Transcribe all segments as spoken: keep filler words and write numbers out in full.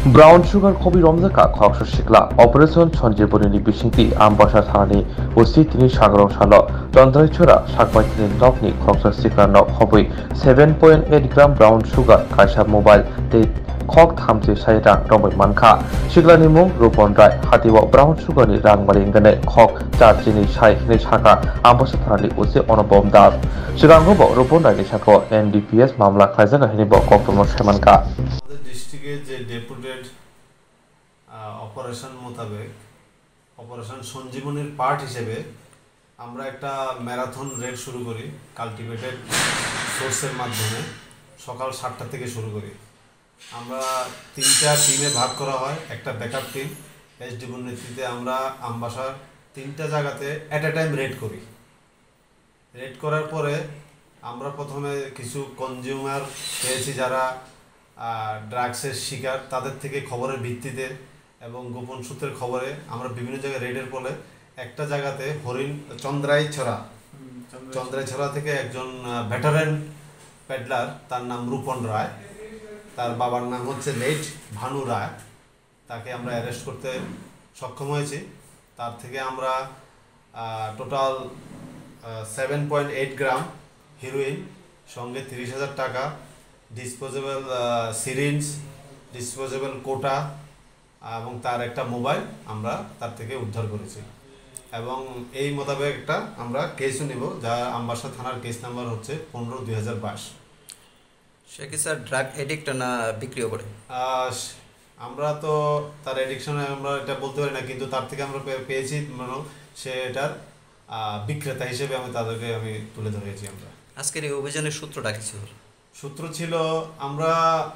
Brown शुगार खबि रमजाका खक्स सिखला operation Sanjivani बिसिंति आमबासा थानानि ओसि तिनि सागरं सल चन्द्राइछरा साकबाइतिनि नकनि खक्स सिखला नक खबि seven point eight gram brown sugar कायसा मोबाइल ते खक थामजि साइ रां रंबाय मानखा सिखलानि मुं रूपन राय हातिव ब्राउन शुगारनि रां मारिंगने खक चारजिनि साइ हिनै साका आमबासा थानानि ओसि अनुपम दास सिगांगोबो रूपन रायनि साखौ एनडीपीएस मामला खायजाना हिनिबो कक्टम सेमानका ডিস্ট্রিক্টে যে ডেপুটেড অপারেশন মোতাবেক অপারেশন সঞ্জীবনীর পার্ট হিসেবে আমরা একটা ম্যারাথন রেড শুরু করি কাল্টিভেটেড সোর্সের মাধ্যমে সকাল সাতটা থেকে শুরু করি। আমরা তিনটা টিমে ভাগ করা হয়, একটা ব্যাকআপ টিম এসডিবুর নেতৃত্বে আমরা আমবাসার তিনটা জায়গাতে অ্যাট এ টাইম রেড করি। রেড করার পরে আমরা প্রথমে কিছু কনজিউমার পেয়েছি যারা ড্রাগসের শিকার, তাদের থেকে খবরের ভিত্তিতে এবং গোপন সূত্রের খবরে আমরা বিভিন্ন জায়গায় রেডের ফলে একটা জায়গাতে হরিণ চন্দ্রাইছড়া চন্দ্রাইছড়া থেকে একজন ভেটারেন পেডলার, তার নাম রূপন রায়, তার বাবার নাম হচ্ছে লেট ভানু রায়, তাকে আমরা অ্যারেস্ট করতে সক্ষম হয়েছি। তার থেকে আমরা total seven point eight gram heroin সঙ্গে তিরিশ হাজার টাকা, ডিসপোজেবল সিরিঞ্জ, ডিসপোজেবল কোটা এবং তার একটা মোবাইল আমরা তার থেকে উদ্ধার করেছি এবং এই মোতাবেক একটা আমরা কেসও নিব, যা আমবাসা থানার কেস নাম্বার হচ্ছে পনেরো দুই হাজার বাইশ। সে কি স্যার ড্রাগ এডিক্ট না বিক্রিও করে? আমরা তো তার এডিকশনে আমরা এটা বলতে পারি না, কিন্তু তার থেকে আমরা পেয়েছি মানে সে এটার বিক্রেতা হিসেবে আমি তাদেরকে আমি তুলে ধরেছি। আমরা আজকের এই অভিযানের সূত্রটা কি ছিল? সূত্র ছিল আমরা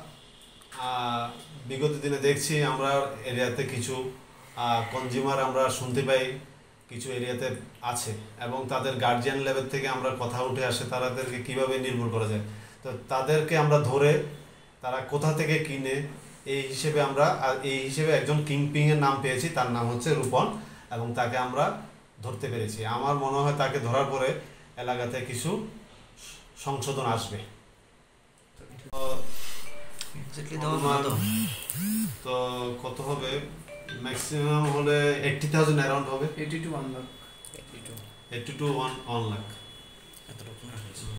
বিগত দিনে দেখছি আমরা এরিয়াতে কিছু কনজিউমার আমরা শুনতে পাই কিছু এরিয়াতে আছে এবং তাদের গার্জিয়ান লেভেল থেকে আমরা কথা উঠে আসে তাদেরকে কিভাবে নির্মূল করা যায়। তো তাদেরকে আমরা ধরে তারা কোথা থেকে কিনে এই হিসেবে আমরা এই হিসেবে একজন কিংপিংয়ের নাম পেয়েছি, তার নাম হচ্ছে রূপন এবং তাকে আমরা ধরতে পেরেছি। আমার মনে হয় তাকে ধরার পরে এলাকাতে কিছু সংশোধন আসবে। তো কত হবে? ম্যাক্সিমাম হলে এইট্টি থাউজেন্ড অ্যারাউন্ড হবে, eighty to one lakh eighty to one one lakh.